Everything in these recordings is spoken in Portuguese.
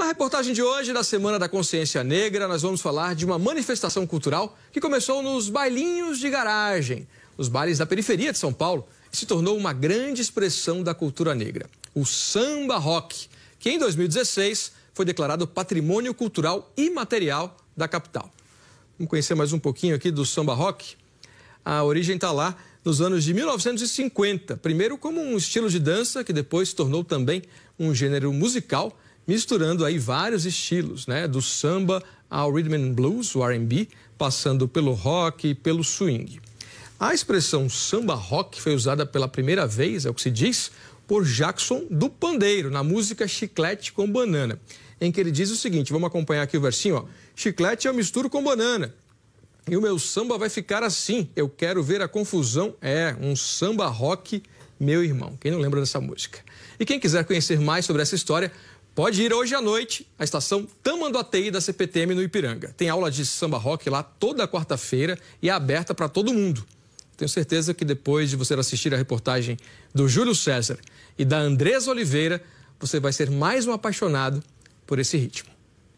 reportagem de hoje, da Semana da Consciência Negra, nós vamos falar de uma manifestação cultural que começou nos bailinhos de garagem, os bailes da periferia de São Paulo, e se tornou uma grande expressão da cultura negra, o samba rock, que em 2016 foi declarado Patrimônio Cultural Imaterial da capital. Vamos conhecer mais um pouquinho aqui do samba rock? A origem está lá nos anos de 1950, primeiro como um estilo de dança que depois se tornou também um gênero musical, misturando aí vários estilos, né? Do samba ao rhythm and blues, o R&B, passando pelo rock e pelo swing. A expressão samba rock foi usada pela primeira vez, é o que se diz, por Jackson do Pandeiro, na música Chiclete com Banana, em que ele diz o seguinte, vamos acompanhar aqui o versinho, ó. Chiclete eu misturo com banana. E o meu samba vai ficar assim, eu quero ver a confusão. É, um samba rock, meu irmão. Quem não lembra dessa música? E quem quiser conhecer mais sobre essa história, pode ir hoje à noite à estação Tamanduateí da CPTM no Ipiranga. Tem aula de samba rock lá toda quarta-feira e é aberta para todo mundo. Tenho certeza que depois de você assistir a reportagem do Júlio César e da Andresa Oliveira, você vai ser mais um apaixonado por esse ritmo.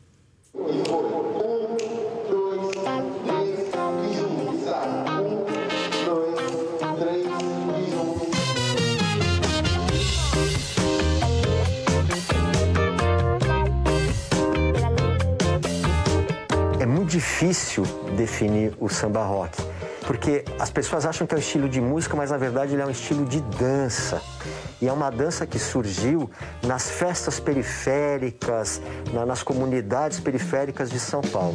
É muito difícil definir o samba rock, porque as pessoas acham que é um estilo de música, mas na verdade ele é um estilo de dança. E é uma dança que surgiu nas festas periféricas, nas comunidades periféricas de São Paulo.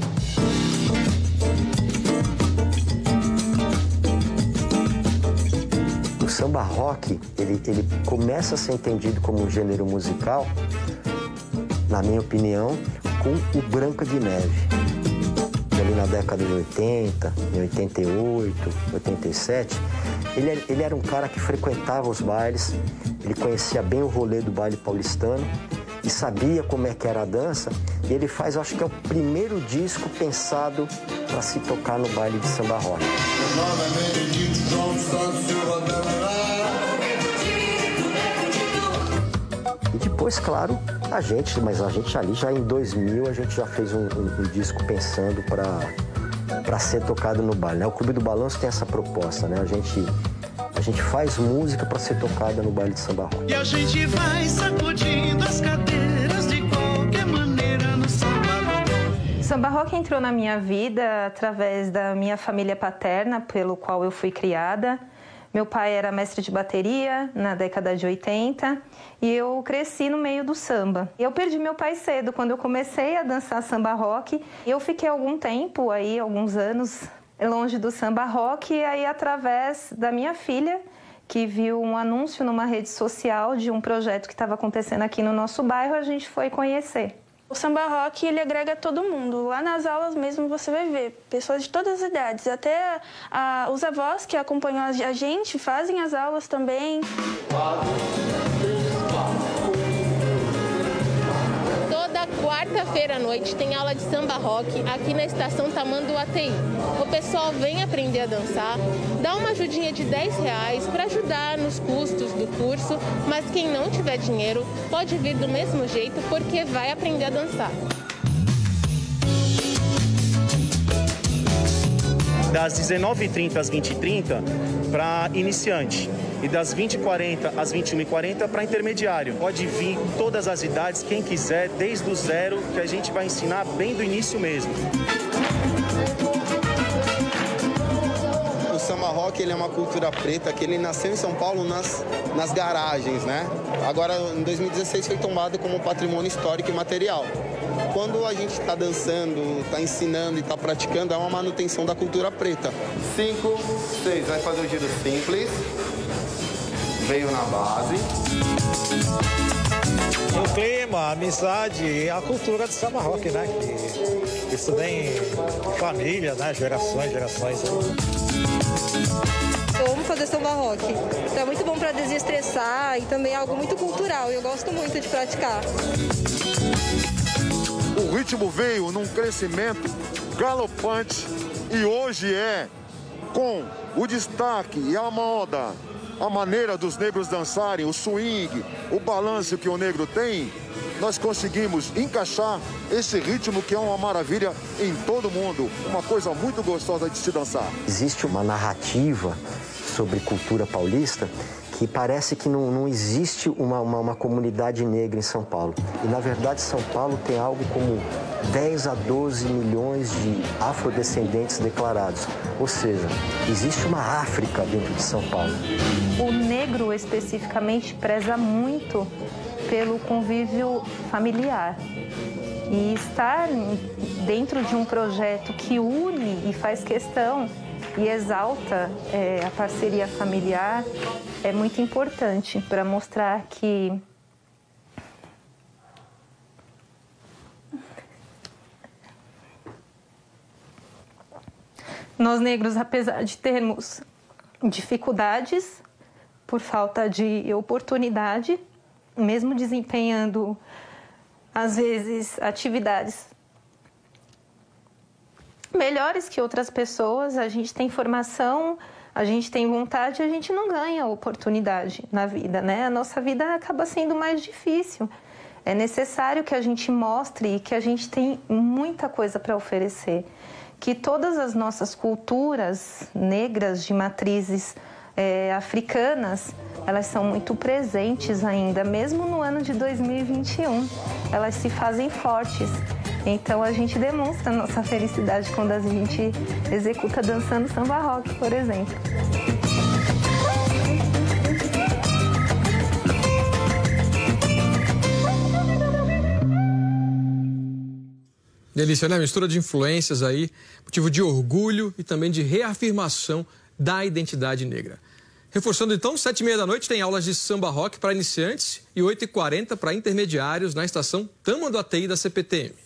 O samba rock, ele começa a ser entendido como um gênero musical, na minha opinião, com o Branca de Neve. Ali na década de 80, em 88, 87, ele era um cara que frequentava os bailes, ele conhecia bem o rolê do baile paulistano e sabia como é que era a dança. E ele faz, acho que é o primeiro disco pensado para se tocar no baile de samba rock. E depois, claro, a gente ali já em 2000, a gente já fez um disco pensando para ser tocado no baile, né? O Clube do Balanço tem essa proposta, né? A gente faz música para ser tocada no baile de samba rock. E a gente vai sacudindo as cadeiras de qualquer maneira no samba rock. O samba rock entrou na minha vida através da minha família paterna, pelo qual eu fui criada. Meu pai era mestre de bateria na década de 80 e eu cresci no meio do samba. Eu perdi meu pai cedo quando eu comecei a dançar samba rock. Eu fiquei algum tempo aí, alguns anos, longe do samba rock e aí através da minha filha, que viu um anúncio numa rede social de um projeto que estava acontecendo aqui no nosso bairro, a gente foi conhecer. O samba rock, ele agrega todo mundo. Lá nas aulas mesmo você vai ver pessoas de todas as idades. Até os avós que acompanham a gente fazem as aulas também. Toda quarta-feira à noite tem aula de samba rock aqui na estação Tamanduateí. O pessoal vem aprender a dançar, dá uma ajudinha de R$10 para ajudar nos custos do curso, mas quem não tiver dinheiro pode vir do mesmo jeito porque vai aprender a dançar. Das 19h30 às 20h30 para iniciante e das 20h40 às 21h40 para intermediário. Pode vir todas as idades, quem quiser, desde o zero, que a gente vai ensinar bem do início mesmo. O samba rock, ele é uma cultura preta que ele nasceu em São Paulo nas garagens, né? Agora, em 2016, foi tombado como patrimônio histórico e material. Quando a gente está dançando, está ensinando e está praticando, é uma manutenção da cultura preta. 5, 6, vai fazer o giro simples. Veio na base. O clima, a amizade e a cultura do samba rock, né? Que isso vem de família, né? Gerações. Eu amo fazer samba rock. Então é muito bom para desestressar e também é algo muito cultural. E eu gosto muito de praticar. O ritmo veio num crescimento galopante e hoje com o destaque e a moda, a maneira dos negros dançarem, o swing, o balanço que o negro tem, nós conseguimos encaixar esse ritmo que é uma maravilha em todo mundo. Uma coisa muito gostosa de se dançar. Existe uma narrativa sobre cultura paulista que parece que não existe uma comunidade negra em São Paulo. E, na verdade, São Paulo tem algo como 10 a 12 milhões de afrodescendentes declarados. Ou seja, existe uma África dentro de São Paulo. O negro, especificamente, preza muito pelo convívio familiar. E estar dentro de um projeto que une e faz questão e exalta a parceria familiar é muito importante para mostrar que nós negros, apesar de termos dificuldades por falta de oportunidade, mesmo desempenhando, às vezes, atividades melhores que outras pessoas, a gente tem formação, a gente tem vontade, a gente não ganha oportunidade na vida, né? A nossa vida acaba sendo mais difícil. É necessário que a gente mostre que a gente tem muita coisa para oferecer, que todas as nossas culturas negras de matrizes africanas, elas são muito presentes ainda, mesmo no ano de 2021. Elas se fazem fortes. Então, a gente demonstra a nossa felicidade quando a gente executa dançando samba rock, por exemplo. Delícia, né? Mistura de influências aí, motivo de orgulho e também de reafirmação da identidade negra. Reforçando então, 7h30 da noite tem aulas de samba rock para iniciantes e 8h40 para intermediários na estação Tamanduateí da CPTM.